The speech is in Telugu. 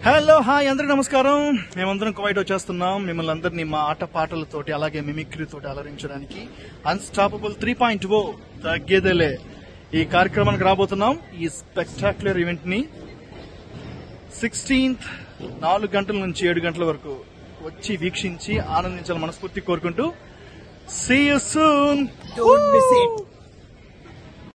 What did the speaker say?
హలో హాయ్ అందరికి నమస్కారం. మేమందరం కువైట్ వచ్చేస్తున్నాం మిమ్మల్ని అందరినీ మా ఆట పాటలతోటి అలాగే మిమిక్రీ తోటి అలరించడానికి. అన్స్టాపబుల్ 3.0 తగ్గేదేలే ఈ కార్యక్రమానికి రాబోతున్నాం. ఈ స్పెక్టాక్యులర్ ఈవెంట్ ని 16th 4 గంటల నుంచి 7 గంటల వరకు వచ్చి వీక్షించి ఆనందించాలని మనస్ఫూర్తి కోరుకుంటూ See you soon. Don't miss it.